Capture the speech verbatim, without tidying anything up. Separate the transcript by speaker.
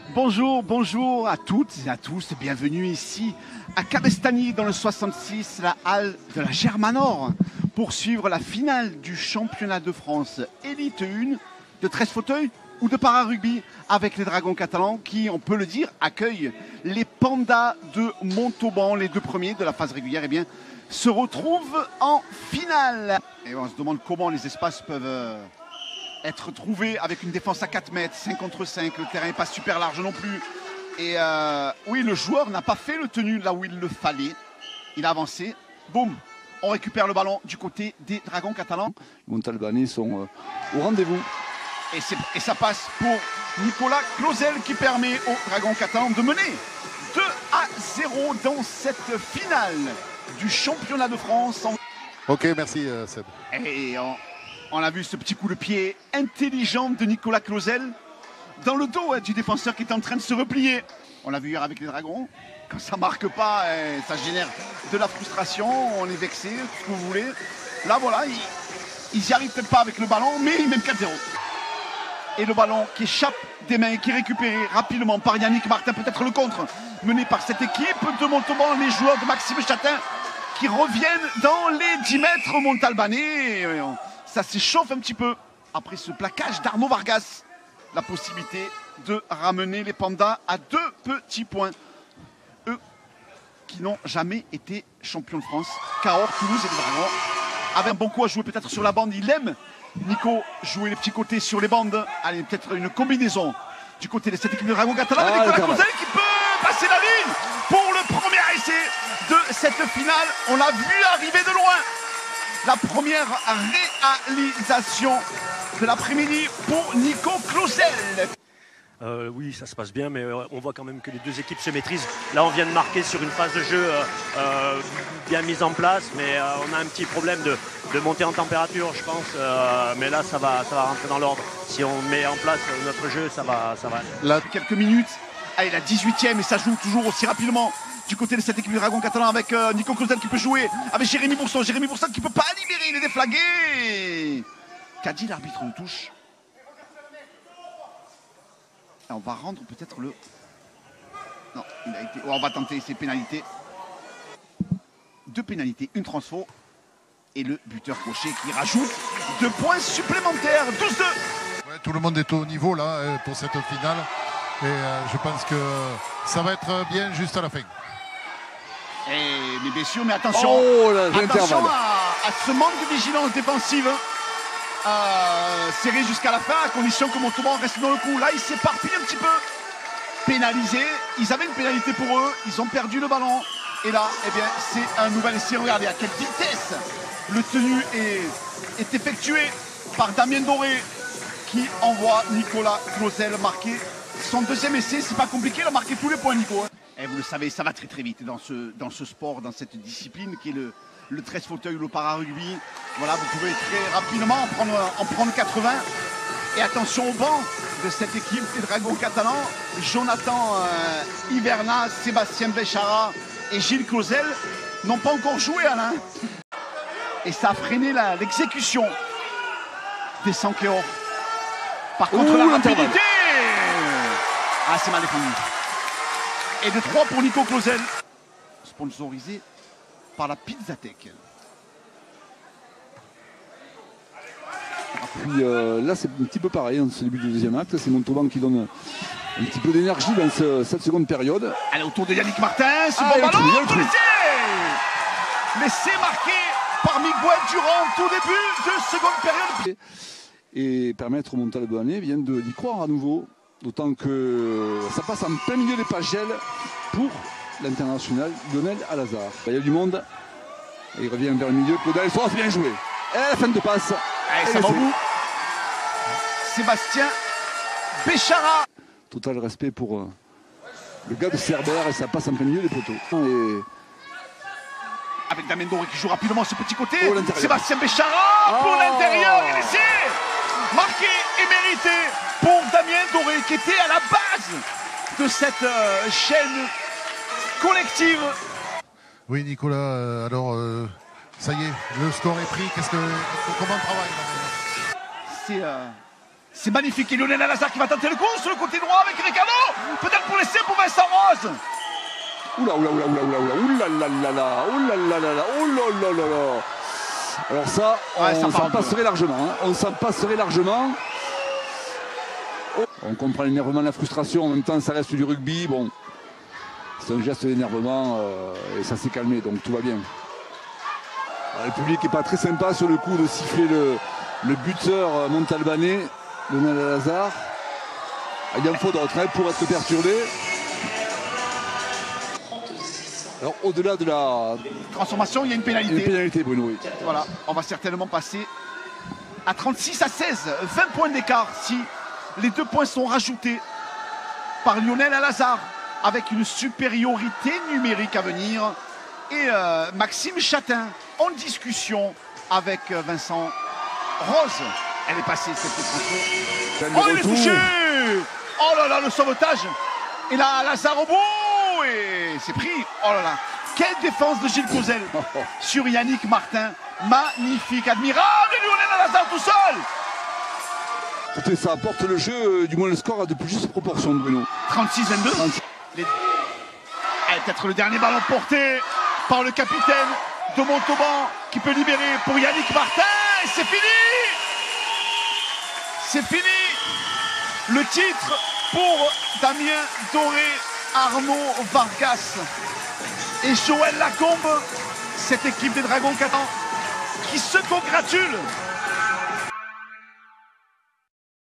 Speaker 1: Bonjour, bonjour à toutes et à tous, bienvenue ici à Cabestany dans le soixante-six, la halle de la Germanor, pour suivre la finale du championnat de France Élite un de treize fauteuils ou de para-rugby avec les Dragons catalans qui, on peut le dire, accueillent les Pandas de Montauban, les deux premiers de la phase régulière, et bien, se retrouvent en finale. Et on se demande comment les espaces peuvent euh, être trouvés avec une défense à quatre mètres, cinq contre cinq, le terrain n'est pas super large non plus. Et euh, oui, le joueur n'a pas fait le tenu là où il le fallait. Il a avancé, boum, on récupère le ballon du côté des Dragons catalans.
Speaker 2: Les Montalbanais sont euh, au rendez-vous.
Speaker 1: Et, et ça passe pour Nicolas Clauzel qui permet aux Dragons catalans de mener deux à zéro dans cette finale du championnat de France.
Speaker 3: Ok, merci euh, Seb.
Speaker 1: Et on, on a vu ce petit coup de pied intelligent de Nicolas Clauzel dans le dos hein, du défenseur qui est en train de se replier. On l'a vu hier avec les Dragons. Quand ça marque pas, hein, ça génère de la frustration, on est vexé, tout ce que vous voulez. Là voilà, ils n'y arrivent peut-être pas avec le ballon, mais ils mènent quatre zéro. Et le ballon qui échappe des mains, qui est récupéré rapidement par Yannick Martin, peut-être le contre, mené par cette équipe de Montauban, les joueurs de Maxime Chatin qui reviennent dans les dix mètres montalbanais. Ça s'échauffe un petit peu après ce plaquage d'Arnaud Vargas. La possibilité de ramener les Pandas à deux petits points. Eux qui n'ont jamais été champions de France. Cahors, Toulouse et les Dragons avaient un bon coup à jouer peut-être sur la bande. Il aime Nico jouer les petits côtés sur les bandes. Allez, peut-être une combinaison du côté de cette équipe de Dragons catalans. Ah, Nicolas Clauzel qui peut passer la ligne pour le premier essai de cette finale. On l'a vu arriver de loin. La première réalisation de l'après-midi pour Nico Clauzel.
Speaker 4: Euh, oui, ça se passe bien, mais euh, on voit quand même que les deux équipes se maîtrisent. Là, on vient de marquer sur une phase de jeu euh, euh, bien mise en place, mais euh, on a un petit problème de, de montée en température, je pense. Euh, mais là, ça va, ça va rentrer dans l'ordre. Si on met en place notre jeu, ça va, ça va.
Speaker 1: Là, quelques minutes. Allez, la dix-huitième, et ça joue toujours aussi rapidement du côté de cette équipe de Dragons catalans avec euh, Nico Clauzel qui peut jouer, avec Jérémy Bourson. Jérémy Bourson qui ne peut pas libérer, il est déflagué. Qu'a dit l'arbitre de touche? On va rendre peut-être le... Non, il a été... Oh, on va tenter ces pénalités. Deux pénalités, une transfo. Et le buteur Cochet qui rajoute deux points supplémentaires. douze deux.
Speaker 3: Ouais, tout le monde est au niveau là pour cette finale. Et euh, je pense que ça va être bien juste à la fin.
Speaker 1: Et mes messieurs, mais attention,
Speaker 2: oh, là,
Speaker 1: attention à, à ce manque de vigilance défensive. Euh, serré jusqu'à la fin, à condition que Montauban reste dans le coup. Là, il s'éparpille un petit peu. Pénalisé. Ils avaient une pénalité pour eux. Ils ont perdu le ballon. Et là, eh bien, c'est un nouvel essai. Regardez à quelle vitesse le tenu est, est effectué par Damien Doré qui envoie Nicolas Clauzel marquer son deuxième essai. C'est pas compliqué, il a marqué tous les points, Nico. Et vous le savez, ça va très très vite dans ce, dans ce sport, dans cette discipline qui est le, le treize fauteuil ou le para-rugby. Voilà, vous pouvez très rapidement en prendre, en prendre quatre-vingts. Et attention au banc de cette équipe des Dragons catalans. Jonathan euh, Hiverna, Sébastien Béchara et Gilles Clauzel n'ont pas encore joué, Alain. Et ça a freiné l'exécution des Sankéors. Par contre, Ouh, la rapidité. Ah, c'est mal défendu. Et de trois pour Nico Clauzel, sponsorisé par la Pizzatech.
Speaker 2: Puis euh, là, c'est un petit peu pareil, en ce début du deuxième acte. C'est Montauban qui donne un petit peu d'énergie dans ce, cette seconde période.
Speaker 1: Allez, autour de Yannick Martin, ce
Speaker 2: ah,
Speaker 1: bon ballon, tout laissé Laissé marqué par Miguel Durand, tout début de seconde période.
Speaker 2: Et permettre au Montalbanais vient d'y croire à nouveau. D'autant que ça passe en plein milieu des Pagels pour l'international Lionel Alazar. Il y a du monde. Et il revient vers le milieu. Claude Alessandre, bien joué. Et la fin de passe.
Speaker 1: Allez, ça va au bout. Sébastien Béchara.
Speaker 2: Total respect pour euh, le gars de Cerbère. Et ça passe en plein milieu des poteaux. Et...
Speaker 1: avec Damien Doré qui joue rapidement ce petit côté.
Speaker 2: Oh,
Speaker 1: Sébastien Béchara oh. pour l'intérieur. Et l'essai marqué et mérité pour Damien Doré qui était à la base de cette euh, chaîne collective.
Speaker 3: Oui, Nicolas, euh, alors euh, ça y est, le score est pris. Qu'est-ce que, comment on travaille?
Speaker 1: C'est euh, C'est magnifique. Et Lionel Alazar qui va tenter le coup sur le côté droit avec Ricardo. Peut-être pour laisser pour Vincent Rose.
Speaker 2: Oula, oula, oula, oula, oula, oula, oula, là, là, là, oula, là, là, là, oula, là, là, là. Alors ça,
Speaker 1: Ouais,
Speaker 2: on
Speaker 1: ça
Speaker 2: s'en passerait largement. Hein. On s'en passerait largement. Oh. On comprend l'énervement, la frustration. En même temps, ça reste du rugby. Bon, c'est un geste d'énervement euh, et ça s'est calmé, donc tout va bien. Alors, le public n'est pas très sympa sur le coup de siffler le, le buteur montalbanais, Lionel Alazar. Il en faut d'autres hein, pour être perturbé. Alors au-delà de la
Speaker 1: transformation, il y a une pénalité.
Speaker 2: Une pénalité, Bruno, oui.
Speaker 1: Voilà, on va certainement passer à trente-six à seize, vingt points d'écart si les deux points sont rajoutés par Lionel Alazar avec une supériorité numérique à venir. Et euh, Maxime Chatin en discussion avec euh, Vincent Rose. Elle est passée cette transfert. Oh, il est touché. Oh là là, le sauvetage. Et là, Alazar au bout. Et c'est pris. Oh là là. Quelle défense de Gilles Clauzel sur Yannick Martin. Magnifique, admirable. Lionel Alazar tout seul.
Speaker 2: Écoutez, ça apporte le jeu, du moins le score a de plus juste proportion, Bruno.
Speaker 1: trente-six vingt-deux. Les... Allez, peut-être le dernier ballon porté par le capitaine de Montauban qui peut libérer pour Yannick Martin. Et c'est fini. C'est fini. Le titre pour Damien Doré, Arnaud Vargas et Joël Lacombe. Cette équipe des Dragons Catan qui se congratule